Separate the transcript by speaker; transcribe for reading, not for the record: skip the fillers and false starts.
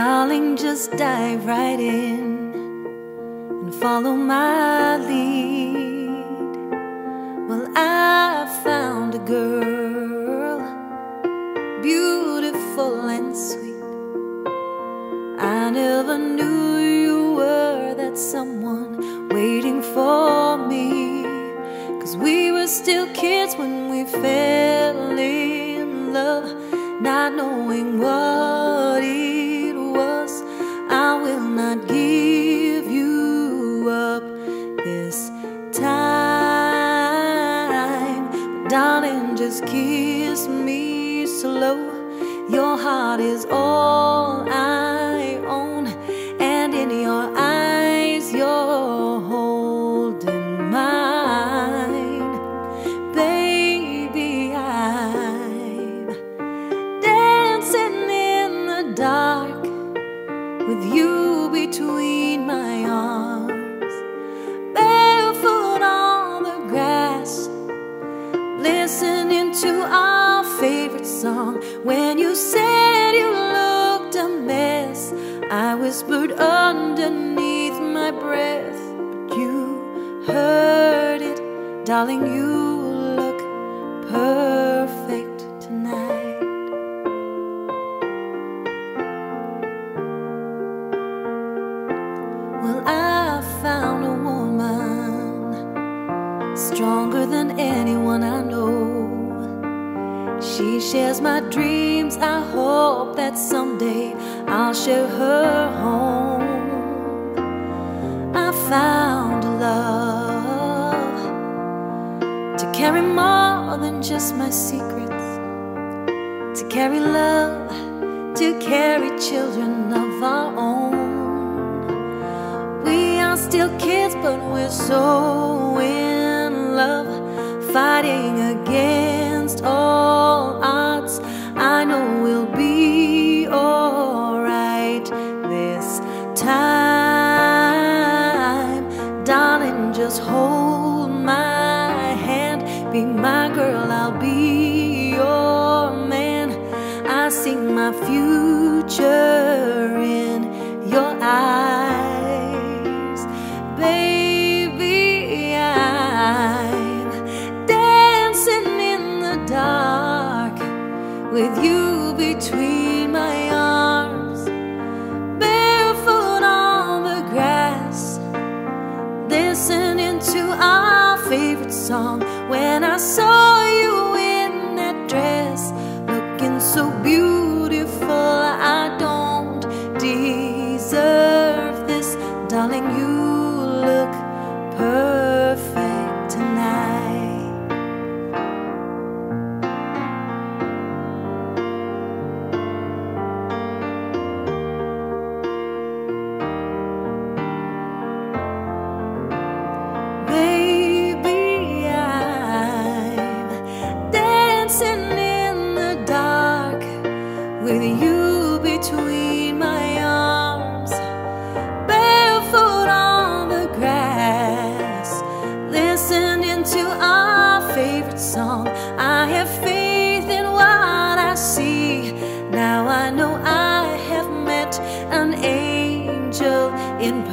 Speaker 1: Darling, just dive right in and follow my lead. Well, I found a girl, beautiful and sweet. I never knew you were that someone waiting for me, 'cause we were still kids when we fell in love, not knowing what it was. I will not give you up this time, but darling, just kiss me slow. Your heart is all I own, and in your eyes you're holding mine. Baby, I'm dancing in the dark with you between my arms, barefoot on the grass, listening to our favorite song. When you said you looked a mess, I whispered underneath my breath, but you heard it. Darling, you look perfect tonight. Well, I found a woman stronger than anyone I know. She shares my dreams. I hope that someday I'll share her home. I found a love to carry more than just my secrets, to carry love, to carry children of our own. We are still kids, but we're so in love, fighting against all odds. I know we'll be alright this time. Darling, just hold my hand, be my girl, I'll be your man. I see my future in your eyes. Baby, I'm dancing in the dark with you between my arms, barefoot on the grass, listening to our favorite song. When I saw you in that dress, looking so beautiful, I don't deserve this. Darling, you look perfect tonight. Baby, I'm dancing in the dark with you between my arms, barefoot on the grass, listening to our favorite song. I have faith in what I see. Now I know I have met an angel in